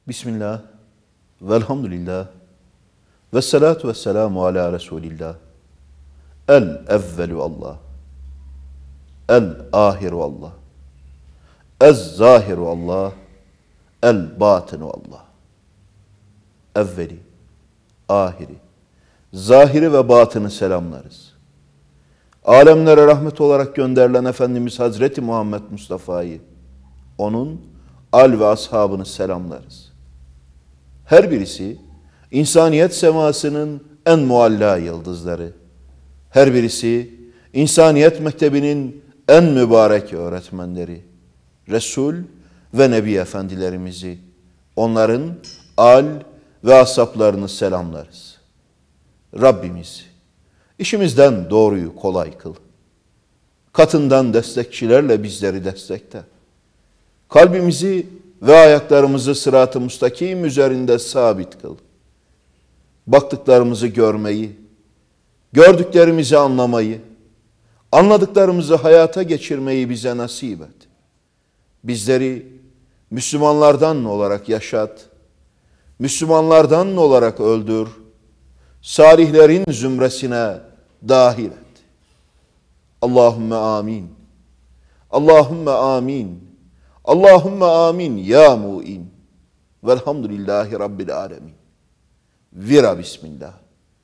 Bismillah, velhamdülillah, ve salatu ve selamu ala Resulillah. El-evvelu Allah, el-ahiru Allah, ez-zahiru Allah, el-batinu Allah. Evveli, ahiri, zahiri ve batını selamlarız. Alemlere rahmet olarak gönderilen Efendimiz Hazreti Muhammed Mustafa'yı, onun al ve ashabını selamlarız. Her birisi insaniyet semasının en mualla yıldızları. Her birisi insaniyet mektebinin en mübarek öğretmenleri. Resul ve Nebi Efendilerimizi, onların al ve ashablarını selamlarız. Rabbimiz, işimizden doğruyu kolay kıl. Katından destekçilerle bizleri destekle. Kalbimizi ve ayaklarımızı sırat-ı müstakim üzerinde sabit kıl. Baktıklarımızı görmeyi, gördüklerimizi anlamayı, anladıklarımızı hayata geçirmeyi bize nasip et. Bizleri Müslümanlardan olarak yaşat, Müslümanlardan olarak öldür, salihlerin zümresine dahil et. Allahümme amin. Allahümme amin. Allahümme amin ya mu'in. Velhamdülillahi Rabbil alemin. Vira bismillah.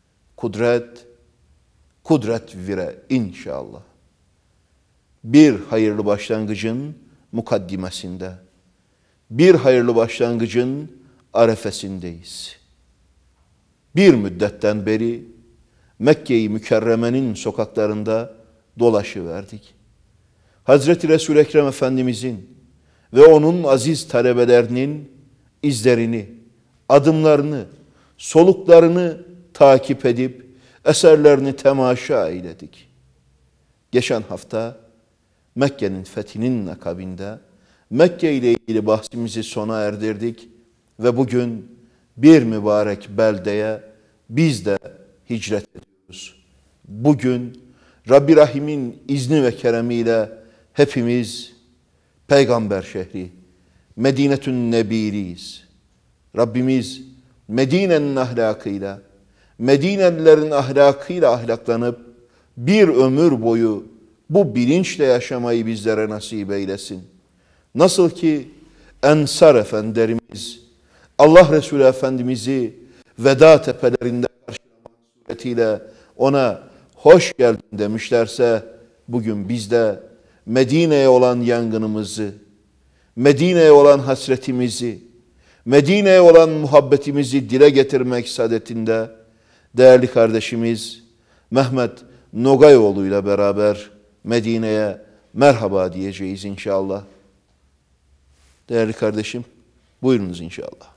Kudret vire inşallah. Bir hayırlı başlangıcın mukaddimesinde, bir hayırlı başlangıcın arefesindeyiz. Bir müddetten beri Mekke-i Mükerreme'nin sokaklarında dolaşıverdik. Hazreti Resul-i Ekrem Efendimizin ve onun aziz talebelerinin izlerini, adımlarını, soluklarını takip edip eserlerini temaşa eyledik. Geçen hafta Mekke'nin fethinin akabinde Mekke ile ilgili bahsimizi sona erdirdik ve bugün bir mübarek beldeye biz de hicret ediyoruz. Bugün Rabbi Rahim'in izni ve keremiyle hepimiz Peygamber şehri Medinetün Nebiriyiz. Rabbimiz Medine'nin ahlakıyla, Medinelilerin ahlakıyla ahlaklanıp bir ömür boyu bu bilinçle yaşamayı bizlere nasip eylesin. Nasıl ki Ensar Efendilerimiz Allah Resulü Efendimiz'i veda tepelerinde karşılamak suretiyle ona hoş geldin demişlerse, bugün biz de Medine'ye olan yangınımızı, Medine'ye olan hasretimizi, Medine'ye olan muhabbetimizi dile getirmek saadetinde değerli kardeşimiz Mehmet Nogayoğlu ile beraber Medine'ye merhaba diyeceğiz inşallah. Değerli kardeşim, buyurunuz inşallah.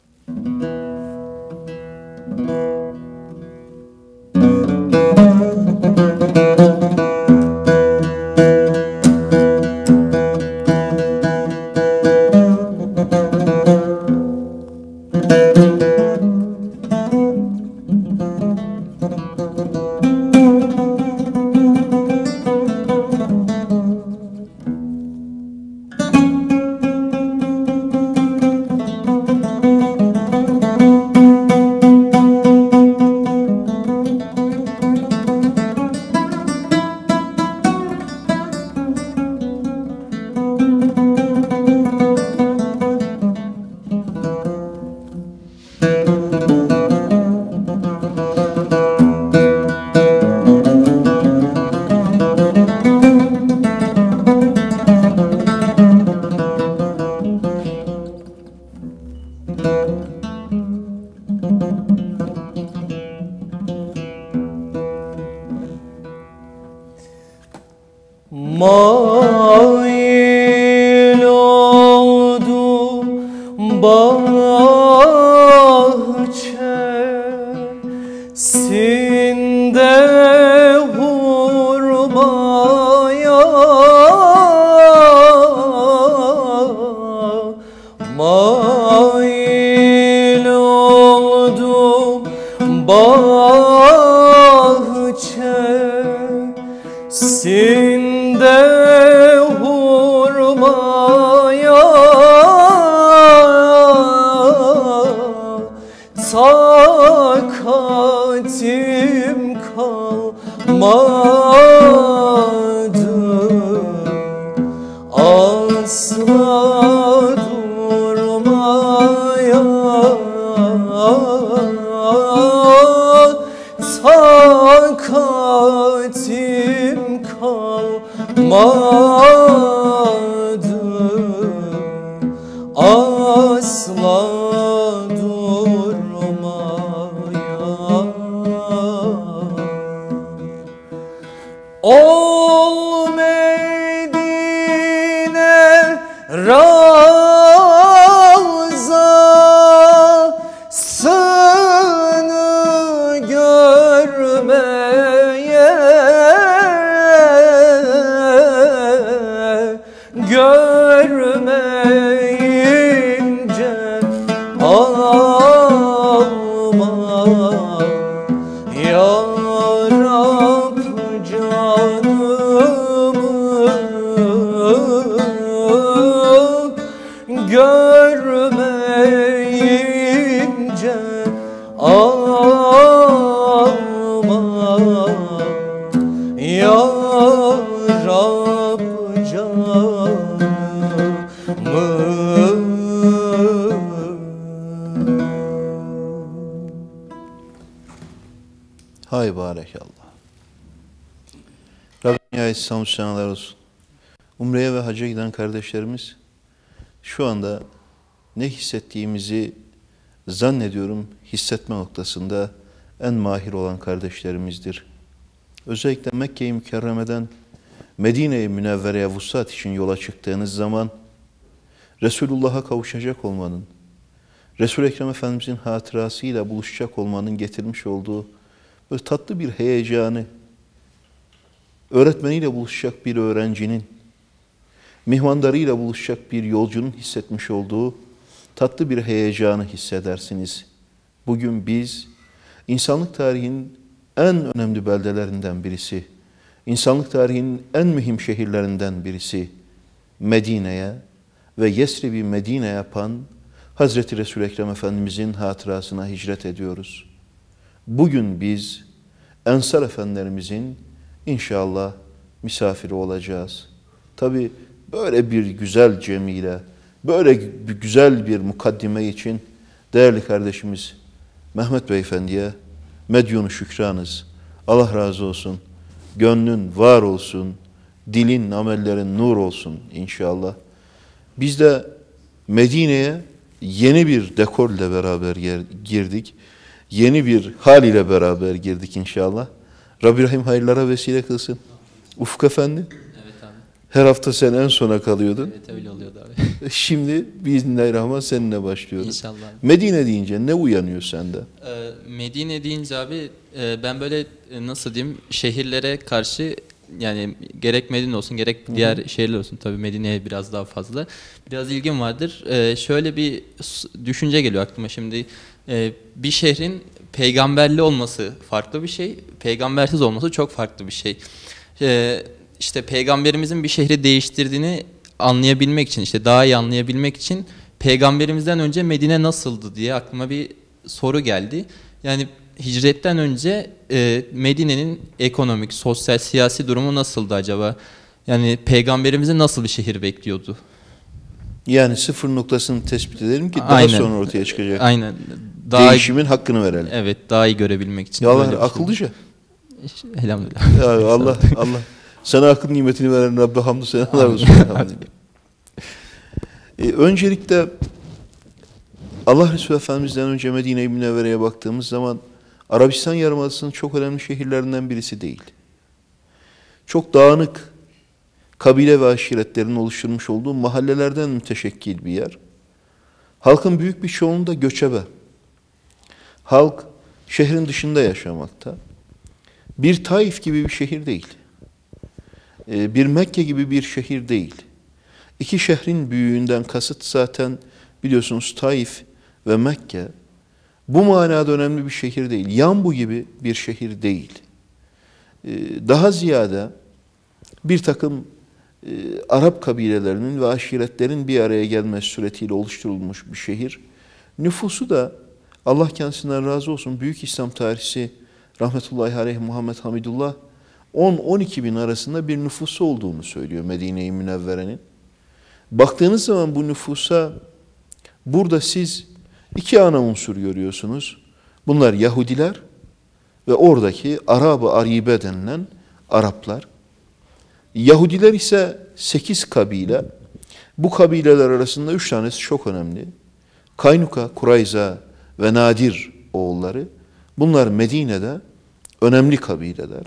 Mail oldu bahçesinde hurmaya, mail oldu bahçesinde hurmaya, asla durmaya. Ol Medine Ravzasını görmeye, görmeyince alma ya Rab canımı, görmeyince alma ya Rab canımı. Hay barekallah. Rabbim ait sağ senalar olsun. Umre'ye ve hacca giden kardeşlerimiz şu anda ne hissettiğimizi zannediyorum hissetme noktasında en mahir olan kardeşlerimizdir. Özellikle Mekke-i Mükerreme'den Medine-i Münevvere'ye vuslat için yola çıktığınız zaman Resulullah'a kavuşacak olmanın, Resul-i Ekrem Efendimizin hatırasıyla buluşacak olmanın getirmiş olduğu böyle tatlı bir heyecanı, öğretmeniyle buluşacak bir öğrencinin, mihmandarıyla buluşacak bir yolcunun hissetmiş olduğu tatlı bir heyecanı hissedersiniz. Bugün biz insanlık tarihinin en önemli beldelerinden birisi, insanlık tarihinin en mühim şehirlerinden birisi Medine'ye ve Yesrib'i Medine yapan Hazreti Resul-i Ekrem Efendimizin hatırasına hicret ediyoruz. Bugün biz Ensar Efendilerimizin inşallah misafiri olacağız. Tabi böyle bir güzel cemiyle, böyle bir güzel bir mukaddime için değerli kardeşimiz Mehmet Beyefendi'ye medyunu şükranız. Allah razı olsun. Gönlün var olsun. Dilin, amellerin nur olsun inşallah. Biz de Medine'ye yeni bir dekor ile beraber girdik. Yeni bir hal ile beraber girdik inşallah. Rabbi Rahim hayırlara vesile kılsın. Ufuk Efendi. Evet abi. Her hafta sen en sona kalıyordun. Evet öyle oluyordu abi. Şimdi biiznillahirrahman seninle başlıyoruz. İnşallah. Medine deyince ne uyanıyor sende? Medine deyince abi ben böyle nasıl diyeyim şehirlere karşı yani gerek Medine olsun gerek diğer şehirler olsun tabii Medine'ye biraz daha fazla biraz ilgim vardır. Şöyle bir düşünce geliyor aklıma şimdi bir şehrin peygamberli olması farklı bir şey, peygambersiz olması çok farklı bir şey. İşte peygamberimizin bir şehri değiştirdiğini anlayabilmek için işte daha iyi anlayabilmek için peygamberimizden önce Medine nasıldı diye aklıma bir soru geldi. Yani hicretten önce Medine'nin ekonomik, sosyal, siyasi durumu nasıldı acaba? Yani peygamberimizi nasıl bir şehir bekliyordu? Yani sıfır noktasını tespit edelim ki daha Aynen. sonra ortaya çıkacak. Aynen. Daha Değişimin hakkını verelim. Evet, daha iyi görebilmek için. Ya böyle Allah bir şey. akıllıca. Elhamdülillah. Ya Allah sana akıl nimetini veren Rabbe hamdü senalar olsun. Öncelikle Allah Resulü Efendimiz'den önce Medine-i Münevvere'ye baktığımız zaman Arabistan Yarımadası'nın çok önemli şehirlerinden birisi değil. Çok dağınık kabile ve aşiretlerin oluşturmuş olduğu mahallelerden müteşekkil bir yer. Halkın büyük bir çoğunluğu da göçebe. Halk şehrin dışında yaşamakta. Bir Taif gibi bir şehir değil. Bir Mekke gibi bir şehir değil. İki şehrin büyüğünden kasıt zaten biliyorsunuz Taif ve Mekke. Bu manada önemli bir şehir değil. Yambu gibi bir şehir değil. Daha ziyade bir takım Arap kabilelerinin ve aşiretlerin bir araya gelmesi suretiyle oluşturulmuş bir şehir. Nüfusu da Allah kendisinden razı olsun Büyük İslam tarihçisi rahmetullahi aleyh Muhammed Hamidullah 10-12 bin arasında bir nüfusu olduğunu söylüyor Medine-i Münevvere'nin. Baktığınız zaman bu nüfusa burada siz iki ana unsur görüyorsunuz. Bunlar Yahudiler ve oradaki Arab-ı Aribe denilen Araplar. Yahudiler ise 8 kabile. Bu kabileler arasında 3 tanesi çok önemli. Kaynuka, Kurayza ve Nadir oğulları. Bunlar Medine'de önemli kabileler.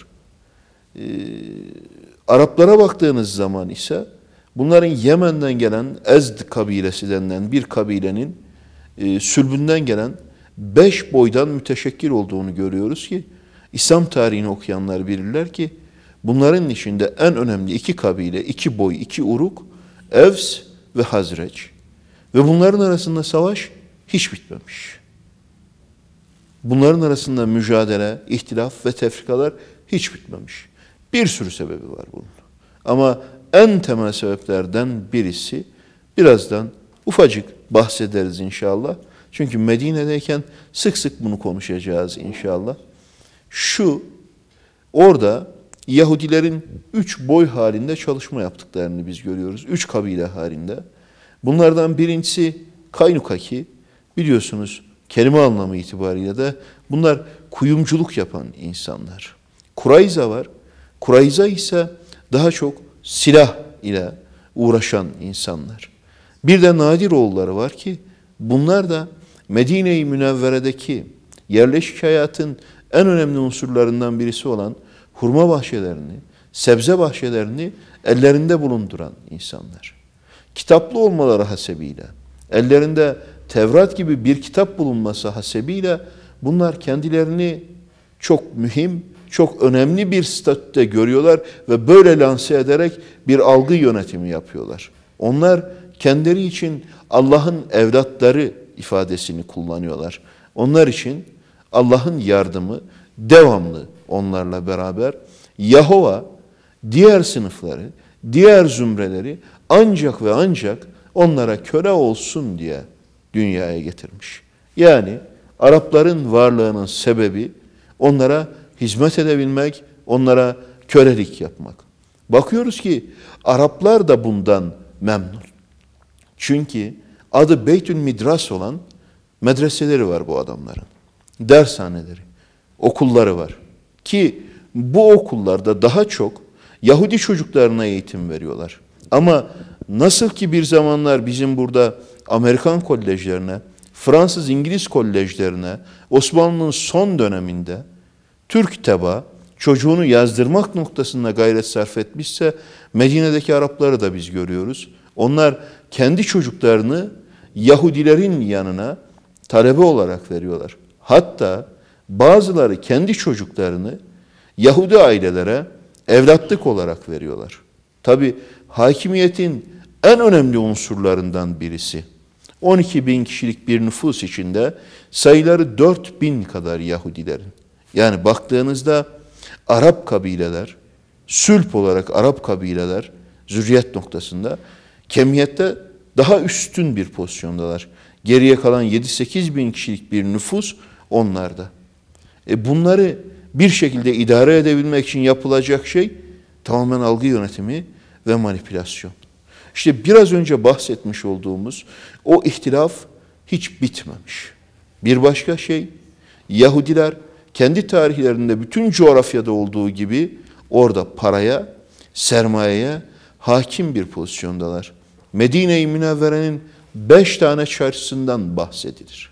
Araplara baktığınız zaman ise bunların Yemen'den gelen Ezd kabilesi denilen bir kabilenin sülbünden gelen 5 boydan müteşekkil olduğunu görüyoruz ki İslam tarihini okuyanlar bilirler ki bunların içinde en önemli 2 kabile, 2 boy, 2 uruk Evs ve Hazreç. Ve bunların arasında savaş hiç bitmemiş. Bunların arasında mücadele, ihtilaf ve tefrikalar hiç bitmemiş. Bir sürü sebebi var bunun. Ama en temel sebeplerden birisi, birazdan ufacık bahsederiz inşallah. Çünkü Medine'deyken sık sık bunu konuşacağız inşallah. Orada Yahudilerin 3 boy halinde çalışma yaptıklarını biz görüyoruz. 3 kabile halinde. Bunlardan birincisi Kaynukaki. Biliyorsunuz kelime anlamı itibariyle de bunlar kuyumculuk yapan insanlar. Kurayza var. Kurayza ise daha çok silah ile uğraşan insanlar. Bir de Nadir oğulları var ki bunlar da Medine-i Münevvere'deki yerleşik hayatın en önemli unsurlarından birisi olan hurma bahçelerini, sebze bahçelerini ellerinde bulunduran insanlar. Kitaplı olmaları hasebiyle, ellerinde Tevrat gibi bir kitap bulunması hasebiyle bunlar kendilerini çok mühim, çok önemli bir statüde görüyorlar ve böyle lanse ederek bir algı yönetimi yapıyorlar. Onlar kendileri için Allah'ın evlatları ifadesini kullanıyorlar. Onlar için Allah'ın yardımı devamlı onlarla beraber. Yahova diğer sınıfları, diğer zümreleri ancak ve ancak onlara köle olsun diye dünyaya getirmiş. Yani Arapların varlığının sebebi onlara hizmet edebilmek, onlara kölelik yapmak. Bakıyoruz ki Araplar da bundan memnun. Çünkü adı Beytül Midras olan medreseleri var bu adamların. Dershaneleri, okulları var. Ki bu okullarda daha çok Yahudi çocuklarına eğitim veriyorlar. Ama nasıl ki bir zamanlar bizim burada Amerikan kolejlerine, Fransız, İngiliz kolejlerine Osmanlı'nın son döneminde Türk teba çocuğunu yazdırmak noktasında gayret sarf etmişse Medine'deki Arapları da biz görüyoruz. Onlar kendi çocuklarını Yahudilerin yanına talebe olarak veriyorlar. Hatta bazıları kendi çocuklarını Yahudi ailelere evlatlık olarak veriyorlar. Tabi hakimiyetin en önemli unsurlarından birisi. 12 bin kişilik bir nüfus içinde sayıları 4 bin kadar Yahudilerin. Yani baktığınızda Arap kabileler, sülp olarak Arap kabileler zürriyet noktasında kemiyette daha üstün bir pozisyondalar. Geriye kalan 7-8 bin kişilik bir nüfus onlarda. Bunları bir şekilde idare edebilmek için yapılacak şey tamamen algı yönetimi ve manipülasyon. İşte biraz önce bahsetmiş olduğumuz o ihtilaf hiç bitmemiş. Bir başka şey, Yahudiler kendi tarihlerinde bütün coğrafyada olduğu gibi orada paraya, sermayeye hakim bir pozisyondalar. Medine-i Münevvere'nin 5 tane çarşısından bahsedilir.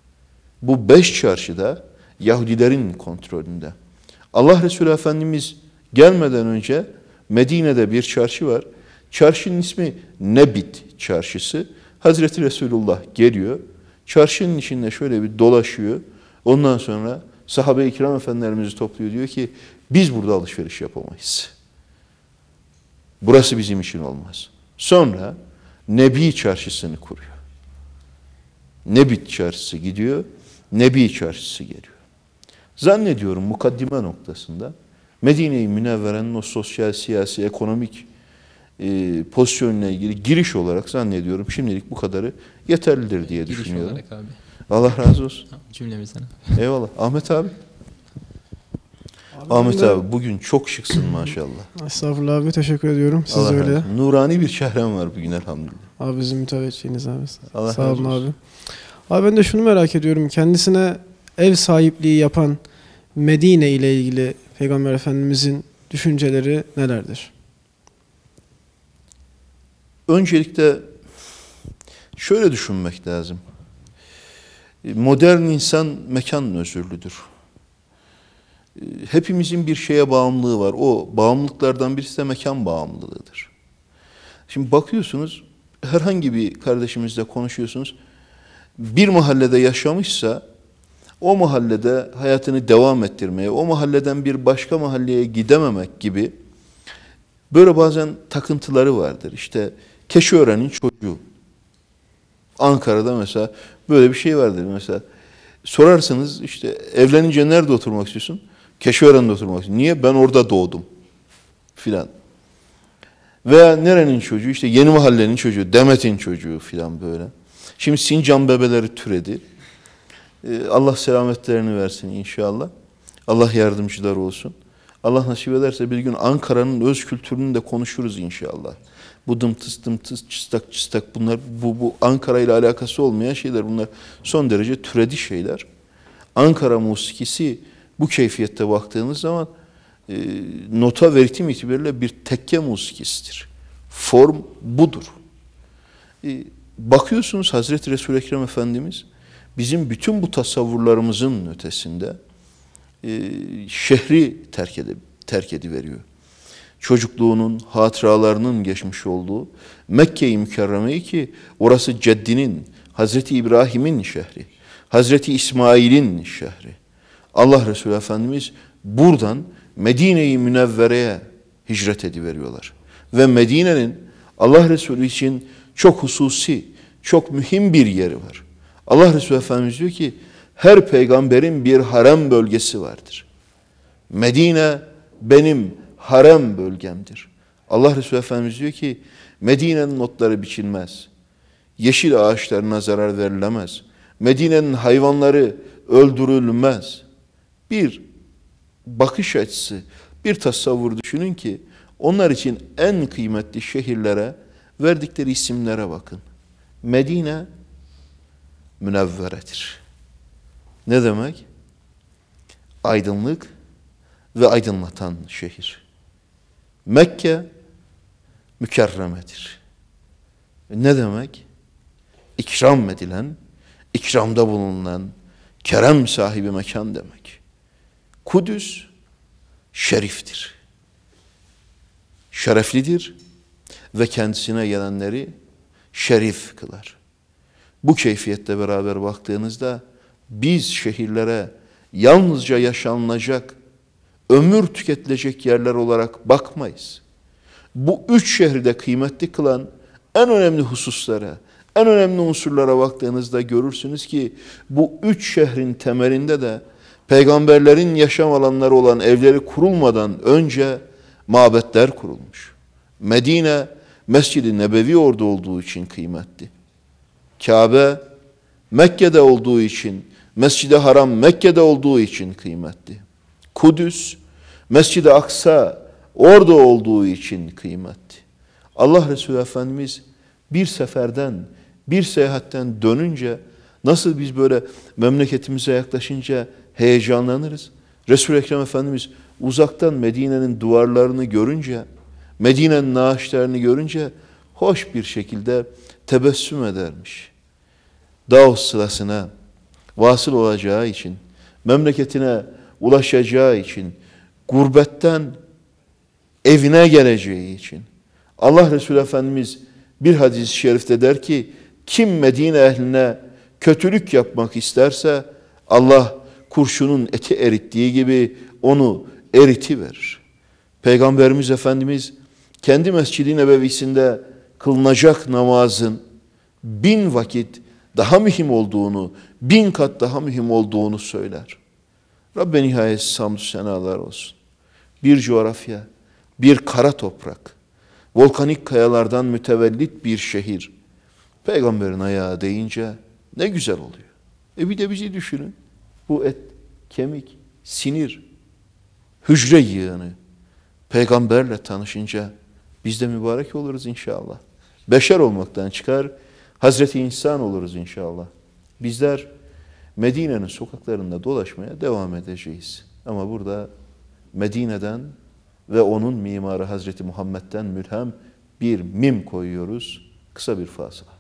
Bu 5 çarşıda Yahudilerin kontrolünde. Allah Resulü Efendimiz gelmeden önce Medine'de bir çarşı var. Çarşının ismi Nebit çarşısı. Hazreti Resulullah geliyor. Çarşının içinde şöyle bir dolaşıyor. Ondan sonra sahabe-i kiram efendilerimizi topluyor. Diyor ki biz burada alışveriş yapamayız. Burası bizim için olmaz. Sonra Nebi çarşısını kuruyor. Nebit çarşısı gidiyor. Nebi çarşısı geliyor. Zannediyorum mukaddime noktasında Medine-i Münevvere'nin o sosyal, siyasi, ekonomik pozisyonuna ilgili giriş olarak zannediyorum şimdilik bu kadarı yeterlidir diye Giriş düşünüyorum. olarak abi. Allah razı olsun. Cümlemizden. Eyvallah. Ahmet abi. Ahmet abi bugün çok şıksın maşallah. Estağfurullah abi, teşekkür ediyorum. Siz Allah de öyle. razı olsun. Nurani bir çehrem var bugün elhamdülillah. Abi bizim müteveccihiniz abi. Allah Sağ razı olun olsun. abi. Abi ben de şunu merak ediyorum. Kendisine ev sahipliği yapan Medine ile ilgili Peygamber Efendimizin düşünceleri nelerdir? Öncelikle şöyle düşünmek lazım. Modern insan mekan özürlüdür. Hepimizin bir şeye bağımlılığı var. O bağımlılıklardan birisi de mekan bağımlılığıdır. Şimdi bakıyorsunuz, herhangi bir kardeşimizle konuşuyorsunuz. Bir mahallede yaşamışsa o mahallede hayatını devam ettirmeye, o mahalleden bir başka mahalleye gidememek gibi böyle bazen takıntıları vardır. İşte Keşiören'in çocuğu. Ankara'da mesela böyle bir şey vardır. Mesela sorarsınız işte evlenince nerede oturmak istiyorsun? Keşiören'de oturmak istiyorum. Niye? Ben orada doğdum filan. Veya nerenin çocuğu? İşte Yeni Mahallenin çocuğu, Demet'in çocuğu filan böyle. Şimdi Sincan bebeleri türedi. Allah selametlerini versin inşallah. Allah yardımcıları olsun. Allah nasip ederse bir gün Ankara'nın öz kültürünü de konuşuruz inşallah. Bu dımtıs dımtıs, çıstak çıstak bunlar bu Ankara ile alakası olmayan şeyler. Bunlar son derece türedi şeyler. Ankara musikisi bu keyfiyette baktığınız zaman nota ve ritim itibariyle bir tekke musikisidir. Form budur. Bakıyorsunuz Hazreti Resul-i Ekrem Efendimiz bizim bütün bu tasavvurlarımızın ötesinde şehri terk ediveriyor. Çocukluğunun, hatıralarının geçmiş olduğu Mekke-i Mükerreme'yi ki orası ceddinin, Hazreti İbrahim'in şehri, Hazreti İsmail'in şehri. Allah Resulü Efendimiz buradan Medine-i Münevvere'ye hicret ediveriyorlar. Ve Medine'nin Allah Resulü için çok hususi, çok mühim bir yeri var. Allah Resulü Efendimiz diyor ki her peygamberin bir harem bölgesi vardır. Medine benim harem bölgemdir. Allah Resulü Efendimiz diyor ki Medine'nin otları biçilmez. Yeşil ağaçlarına zarar verilemez. Medine'nin hayvanları öldürülmez. Bir bakış açısı, bir tasavvur düşünün ki onlar için en kıymetli şehirlere verdikleri isimlere bakın. Medine münevveredir. Ne demek? Aydınlık ve aydınlatan şehir. Mekke mükerremedir. Ne demek? İkram edilen, ikramda bulunan, kerem sahibi mekan demek. Kudüs şeriftir. Şereflidir ve kendisine gelenleri şerif kılar. Bu keyfiyette beraber baktığınızda biz şehirlere yalnızca yaşanılacak, ömür tüketilecek yerler olarak bakmayız. Bu üç şehri de kıymetli kılan en önemli hususlara, en önemli unsurlara baktığınızda görürsünüz ki bu üç şehrin temelinde de peygamberlerin yaşam alanları olan evleri kurulmadan önce mabetler kurulmuş. Medine, Mescid-i Nebevi orada olduğu için kıymetli. Kabe, Mekke'de olduğu için, Mescid-i Haram Mekke'de olduğu için kıymetli. Kudüs, Mescid-i Aksa orada olduğu için kıymetli. Allah Resulü Efendimiz bir seferden, bir seyahatten dönünce nasıl biz böyle memleketimize yaklaşınca heyecanlanırız. Resul-i Ekrem Efendimiz uzaktan Medine'nin duvarlarını görünce, Medine'nin naaşlarını görünce hoş bir şekilde tebessüm edermiş. Davut sırasına vasıl olacağı için, memleketine ulaşacağı için, gurbetten evine geleceği için. Allah Resulü Efendimiz bir hadis-i şerifte der ki, kim Medine ehline kötülük yapmak isterse Allah kurşunun eti erittiği gibi onu eritiverir. Peygamberimiz Efendimiz kendi Mescid-i Nebevisinde kılınacak namazın 1000 vakit daha mühim olduğunu, 1000 kat daha mühim olduğunu söyler. Rabbe nihayetsiz hamdü senalar olsun. Bir coğrafya, bir kara toprak, volkanik kayalardan mütevellit bir şehir. Peygamberin ayağı deyince ne güzel oluyor. Bir de bizi düşünün. Bu et, kemik, sinir, hücre yığını peygamberle tanışınca biz de mübarek oluruz inşallah. Beşer olmaktan çıkar, Hazreti insan oluruz inşallah. Bizler Medine'nin sokaklarında dolaşmaya devam edeceğiz. Ama burada Medine'den ve onun mimarı Hazreti Muhammed'den mülhem bir mim koyuyoruz. Kısa bir fasıla.